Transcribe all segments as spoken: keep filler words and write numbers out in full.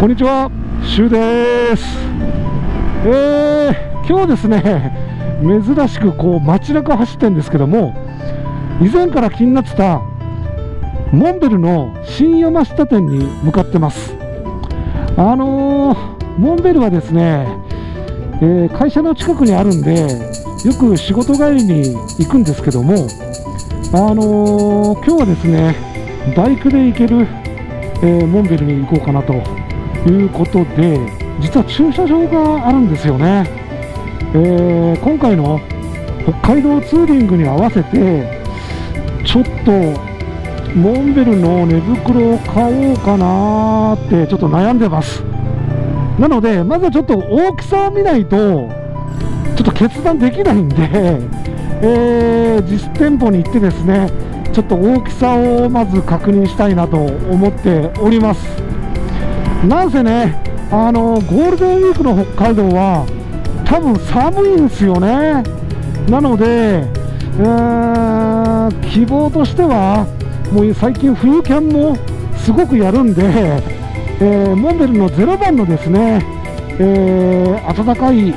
こんにちは、シュウです。えー、今日ですね、珍しくこう街中走ってるんですけども、以前から気になってたモンベルの新山下店に向かってます。あのー、モンベルはですね、えー、会社の近くにあるんで、よく仕事帰りに行くんですけども、あのー、今日はですね、バイクで行ける、えー、モンベルに行こうかなということで、実は駐車場があるんですよね。えー、今回の北海道ツーリングに合わせてちょっとモンベルの寝袋を買おうかなーってちょっと悩んでます。なのでまずはちょっと大きさを見ないとちょっと決断できないんで、えー、実店舗に行ってですね、ちょっと大きさをまず確認したいなと思っております。なんせね、あのゴールデンウィークの北海道は多分寒いんですよね。なので、えー、希望としてはもう最近冬キャンもすごくやるんで、えー、モンベルのゼロばんのですね、えー、暖かい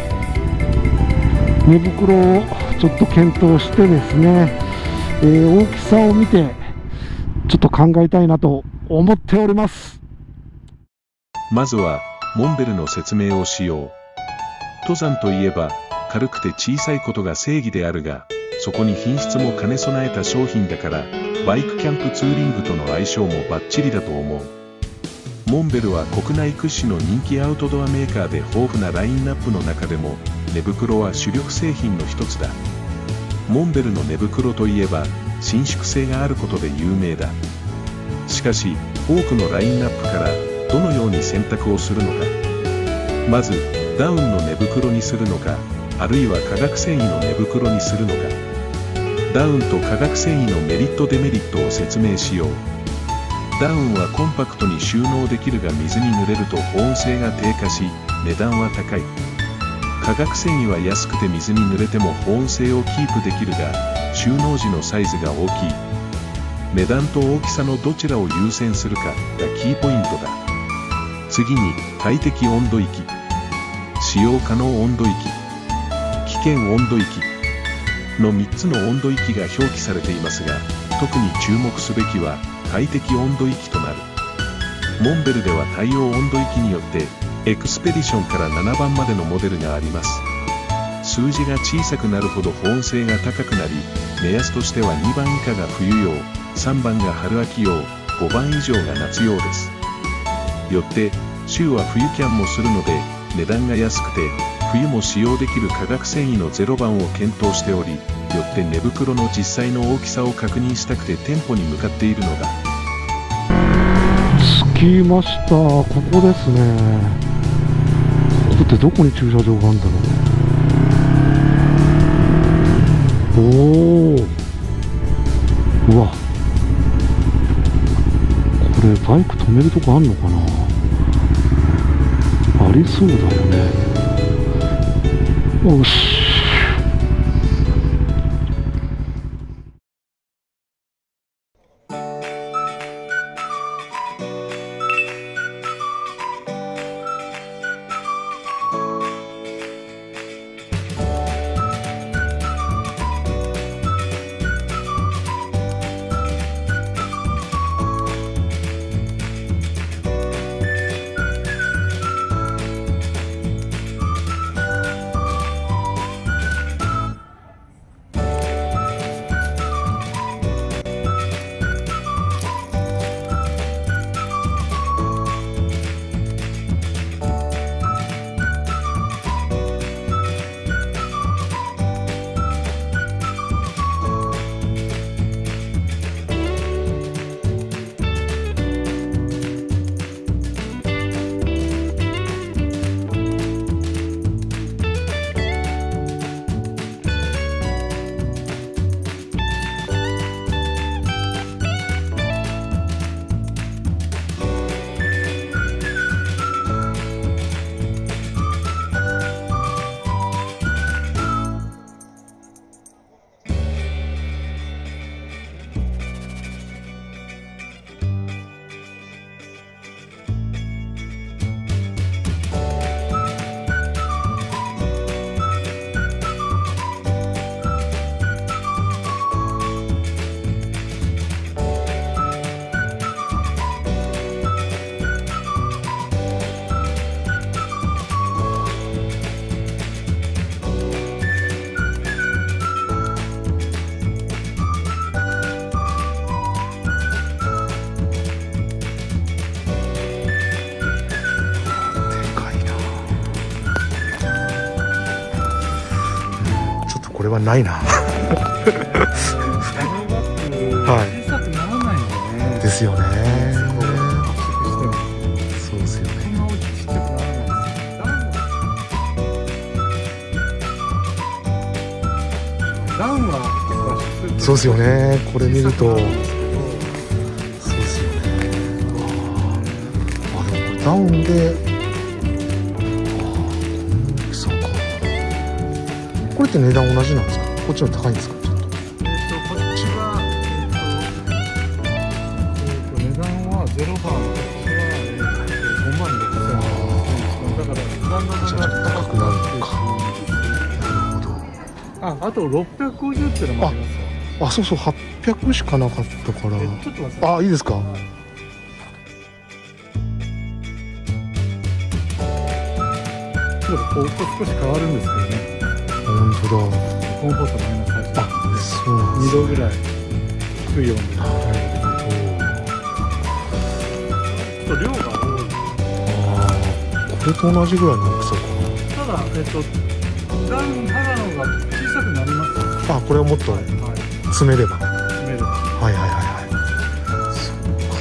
寝袋をちょっと検討してですね、えー、大きさを見てちょっと考えたいなと思っております。 まずはモンベルの説明をしよう。登山といえば軽くて小さいことが正義であるが、そこに品質も兼ね備えた商品だからバイクキャンプツーリングとの相性もバッチリだと思う。モンベルは国内屈指の人気アウトドアメーカーで豊富なラインナップの中でも寝袋は主力製品の一つだ。モンベルの寝袋といえば伸縮性があることで有名だ。しかし多くのラインナップからどのように選択をするのか。まずダウンの寝袋にするのか、あるいは化学繊維の寝袋にするのか。ダウンと化学繊維のメリットデメリットを説明しよう。ダウンはコンパクトに収納できるが水に濡れると保温性が低下し値段は高い。化学繊維は安くて水に濡れても保温性をキープできるが収納時のサイズが大きい。値段と大きさのどちらを優先するかがキーポイントだ。次に快適温度域、使用可能温度域、危険温度域のみっつの温度域が表記されていますが、特に注目すべきは快適温度域となる。モンベルでは対応温度域によってエクスペディションからななばんまでのモデルがあります。数字が小さくなるほど保温性が高くなり、目安としてはにばん以下が冬用、さんばんが春秋用、ごばん以上が夏用です。よって週は冬キャンもするので値段が安くて冬も使用できる化学繊維のゼロばんを検討しており、よって寝袋の実際の大きさを確認したくて店舗に向かっているのだ。 着きました。ここですね。ここってどこに駐車場があるんだろう。おー、うわ、これバイク止めるとこあんのかな。ありそうだよね。よし。 これはないな。はい。 小さくならないんだね。 ですよね。 そうですよね。そんな大きくちっちゃくならないです。ダウンはそうですよね。これ見ると。そうですよね。あ、でもこれダウンで。これって値段同じなんですか？こっちの高いんですか？ちょっと。 えっとこっちはえっと値段はゼロバー、こっちはごまんろくせんえん。だからブランドが高くなるのか。なるほど。 あ、あとろっぴゃくごじゅうっていうのもありますよ。 あ、そうそう、はっぴゃくしかなかったから。 えちょっと待って。 あ、いいですか？ はい、ちょっとこう少し変わるんですけどね。 本当だ。 コンフォートマイナスさんじゅう。 あ、そうなんですね。 にどぐらい低い温度で。 なるほど。 ちょっと量が多い。 ああ、これと同じぐらいの大きさかただ、えっと、ダウン肌の方が小さくなります。 な。あ、これをもっとはい、 詰めれば。はい詰める。 はいはいはい。そう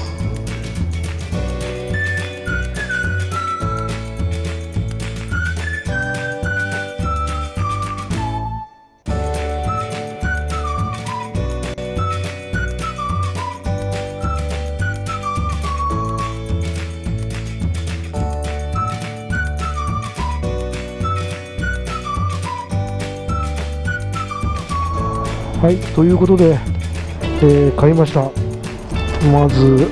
はい、ということで、えー、買いました。まず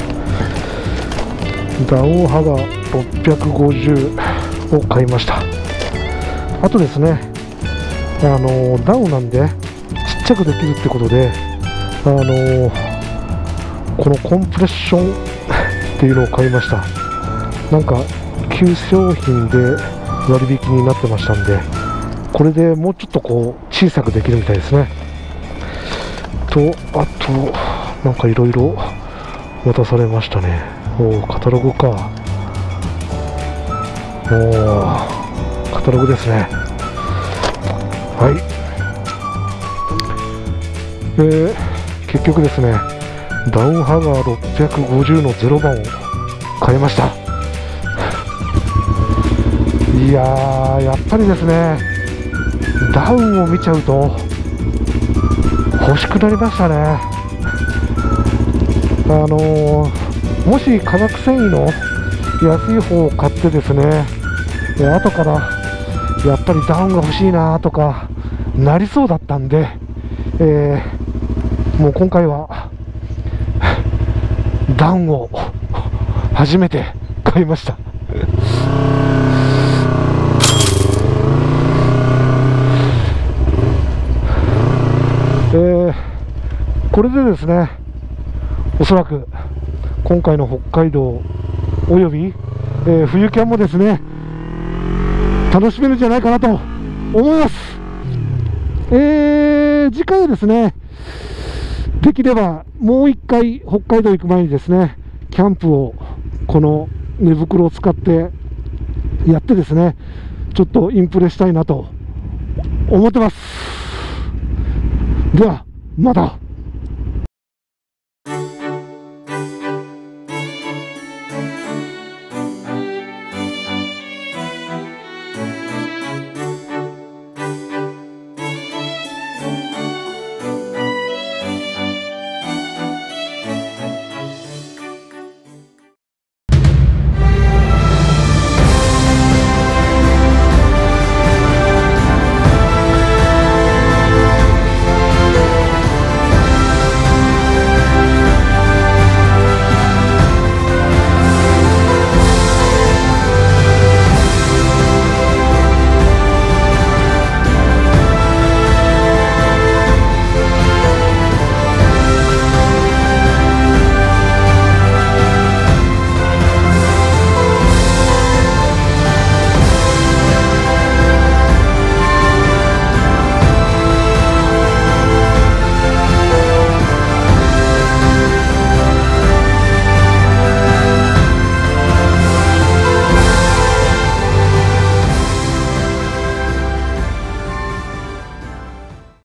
ダウンハガろっぴゃくごじゅうを買いました。あとですね、あのー、ダウンなんでちっちゃくできるってことで、あのー、このコンプレッションっていうのを買いました。なんか旧商品で割引になってましたんで、これでもうちょっとこう小さくできるみたいですね。と、あとなんかいろいろ渡されましたね。おお、カタログか。おお、カタログですね。はい。えー、結局ですね、ダウンハガーろっぴゃくごじゅうのゼロばんを買いました。いやー、やっぱりですね、ダウンを見ちゃうと欲しくなりましたね。あのー、もし化学繊維の安い方を買ってですね、後からやっぱりダウンが欲しいなとかなりそうだったんで、えー、もう今回はダウンを初めて買いました。えー、これでですね、おそらく今回の北海道および、えー、冬キャンもですね、楽しめるんじゃないかなと思います。えー、次回はですね、できればもう一回北海道行く前にですね、キャンプをこの寝袋を使ってやってですね、ちょっとインプレしたいなと思ってます。ではまた。